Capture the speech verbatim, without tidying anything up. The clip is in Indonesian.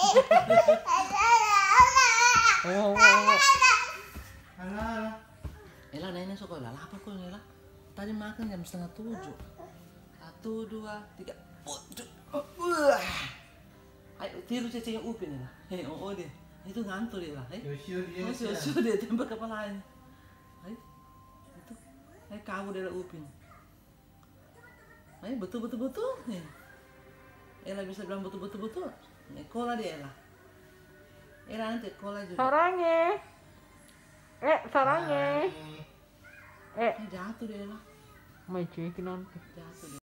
Oh, oh, oh. Alah, Ella nenek sekolah apa kok Ella? Tadi makan jam setengah tujuh. Satu, dua, tiga. Wah. Ayo tiru cecenya Upin Ella. Hei, oh, oh dia. Itu ngantuk dia lah. Hei. Yosio dia. Oh, Yosio dia tembak kepalanya. Ayo. Itu. Ayo kabur dari Upin. Ayo betul betul betul. Nih. Ella bisa bilang betul betul betul. Nih, kola dia Ella. Ella nanti kola juga. Sarangnya. Eh, sarangnya. Eh, Jatuh dia Ella. mau cuekin nanti. Jatuh dia.